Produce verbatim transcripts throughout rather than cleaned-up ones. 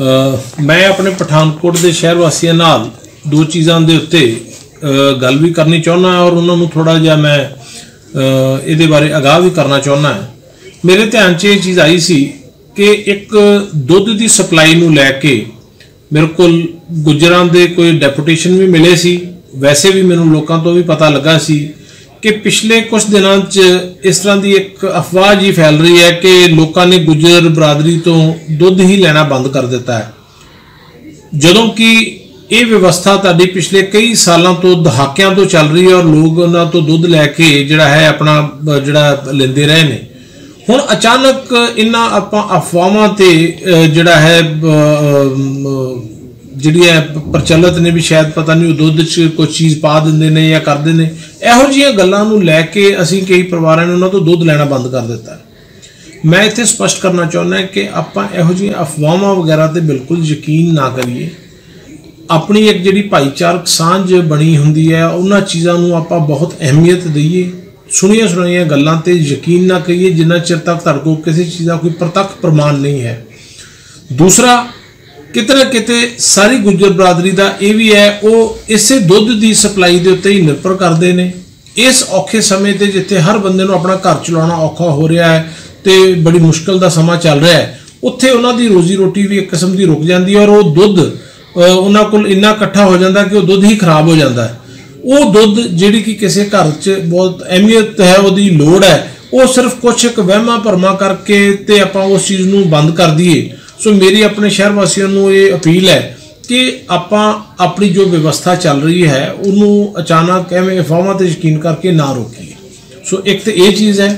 मैं अपने पठानकोट के शहर वासियों नाल दो चीज़ों के उत्ते गल भी करनी चाहना और उन्होंने थोड़ा जिहा मैं ये बारे आगाह भी करना चाहना है। मेरे ध्यान च ये चीज़ आई सी कि एक दुध की सप्लाई नूं लैके मेरे को गुजरां दे कोई डेपुटेशन भी मिले सी। वैसे भी मैनूं लोकां तो भी पता लगा सी कि पिछले कुछ दिनों च इस तरह की एक अफवाह जी फैल रही है कि लोगों ने गुजर बरादरी तो दुध ही लेना बंद कर दिता है, जदों कि ये व्यवस्था ताड़ी पिछले कई सालों तो दहाकियां तो चल रही है और लोग उन्हां तो दुध लैके जिहड़ा है अपना जिहड़ा लेंदे रहे ने। हुण अचानक इन्हां आपां अफवाहां ते जिहड़ा है जिहड़ी है प्रचलित ने भी शायद पता नहीं दुध च कोई चीज़ पा दिंदे ने या करदे ने, इहो जिहियां गल्लां नूं लैके असीं कई परिवारां ने उन्हां तो दुध लैना बंद कर दिता है। मैं इत्थे स्पष्ट करना चाहुंदा कि आपां इहो जिहियां अफवाहां वगैरह ते बिल्कुल यकीन ना करिए। अपनी एक जिहड़ी भाईचारक सांझ बनी हुंदी है उन्हां चीज़ां नूं आपां बहुत अहमियत दईए। सुनिया सुनाइयां गल्लां ते यकीन ना करिए जिन्ना चिर तक तुहाडे कोल किसी चीज़ का कोई प्रतक्ष प्रमाण नहीं है। दूसरा, किते ना किते सारी गुजर बरादरी का यह भी है वो इसे दुध की सप्लाई के उत्ते ही निर्भर करते हैं। इस औखे समय ते जिथे हर बंदे नूं अपना घर चलाना औखा हो रहा है तो बड़ी मुश्किल का समा चल रहा है, उत्थे उन्हां दी रोजी रोटी भी एक किस्म की रुक जाती है और वो दुध उन्हां कोल इन्ना इकट्ठा हो जाता है कि वो दुध ही खराब हो जाता है। वो दुध जिहड़ी कि किसी घर च बहुत अहमियत है उसकी लोड़ है, वो सिर्फ कुछ एक वहमा भरमा करके ते आपां उस चीज़ नूं बंद कर दईए। सो मेरी अपने शहर वासियों को ये अपील है कि आपां अपनी जो व्यवस्था चल रही है उन्होंने अचानक एवं अफवाहां ते यकीन करके ना रोकीए। सो एक तो ये चीज़ है।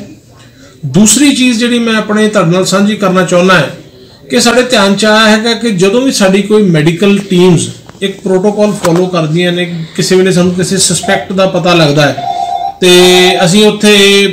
दूसरी चीज़ जी मैं अपने तुहाडे नाल सांझी करना चाहुंदा है कि साडे ध्यान च आया है कि जदों भी साडी कोई मैडिकल टीम्स एक प्रोटोकॉल फॉलो करदियां ने, किसी वेले सानूं किसी सस्पैक्ट का पता लगता है तो असी उत्थे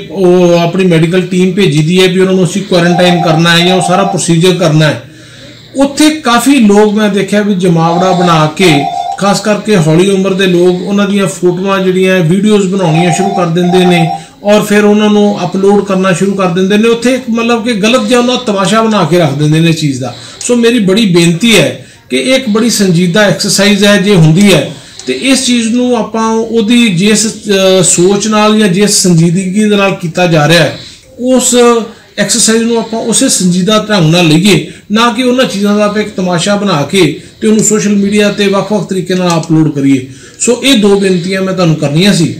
अपनी मैडिकल टीम भेजी दी है भी उन्होंने उसी क्वारंटाइन करना है या वो सारा प्रोसीजर करना है। उत्थे काफ़ी लोग मैं देखा भी जमावड़ा बना के खास करके हौली उम्र के लोग उन्हां दीयां फोटोआं जिहड़ियां वीडियोज़ बनाउणियां शुरू कर देंदे ने और फिर उन्होंने अपलोड करना शुरू कर देंदे ने। उत्थे मतलब कि गलत जिहा उन्हां तमाशा बना के रख देंदे ने चीज़ का। सो मेरी बड़ी बेनती है कि एक बड़ी संजीदा एक्सरसाइज है जो हुंदी है तो इस चीज़ नूं आपां उहदी जिस सोच नाल या जिस संजीदगी दे नाल कीता जा रहा है उस एक्सरसाइज नूं आपां उसे संजीदा ढंग नाल लईए, ना कि उन्हां चीज़ों का एक तमाशा बना के ते उहनूं सोशल मीडिया ते वख-वख तरीके नाल अपलोड करिए। सो ये दो बेनतियां मैं तुहानूं करनियां सी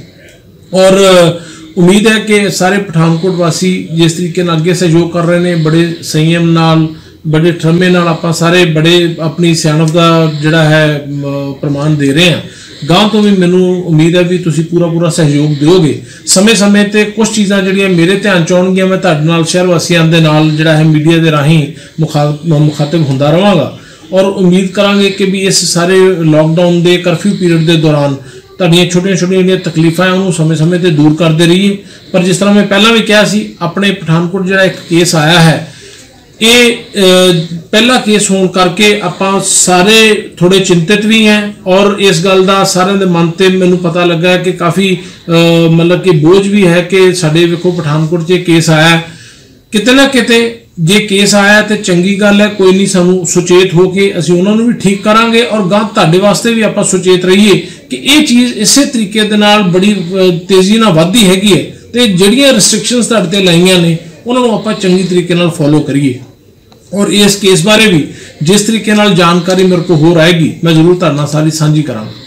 और उम्मीद है कि सारे पठानकोट वासी जिस तरीके नाल अगे सहयोग कर रहे हैं, बड़े संयम नाल बड़े ठरमे नाल आपां सारे बड़े अपनी सियाणप का जिहड़ा है प्रमाण दे रहे हैं। गांव तो भी मैनू उम्मीद है भी तुसीं पूरा पूरा सहयोग दोगे। समय समय ते कुछ चीज़ां जिहड़ियां मेरे ध्यान च आउणगीआं मैं तुहाडे नाल शहर वासियां दे नाल जिहड़ा है मीडिया के राहीं मुखा मुखातिब हुंदा रहांगा और उम्मीद करांगे कि भी इस सारे लॉकडाउन के कर्फ्यू पीरियड के दौरान तुहाडीआं छोटियां छोटियां जिहड़ियां तकलीफां हैं उन्होंने समय समय ते दूर करते रहिए। पर जिस तरह मैं पहला भी कहा सी अपने पठानकोट जिहड़ा एक केस आया है ये पहला केस होने करके आपां सारे थोड़े चिंतित भी हैं और इस गल का सारे दे मन ते मैनूं पता लगा है कि काफ़ी मतलब कि बोझ भी है कि साडे वेखो पठानकोट च केस आया किते ना किते जे केस आया तो चंगी गल है, कोई नहीं सानूं सुचेत हो के असीं उन्हां नूं भी ठीक करांगे और गां तुहाडे वास्ते भी आपां सुचेत रहिए कि ये चीज़ इसे तरीके दे नाल बड़ी तेज़ी नाल वधदी हैगी है तो जिहड़ियां रिस्ट्रिक्शनस तुहाडे ते लाईआं ने उन्हां नूं आपां चंगी तरीके नाल फॉलो करिए। और इस केस बारे भी जिस तरीके नाल जानकारी मेरे को हो रहेगी मैं जरूर तुहाडे नाल सारी सांझी करांगा।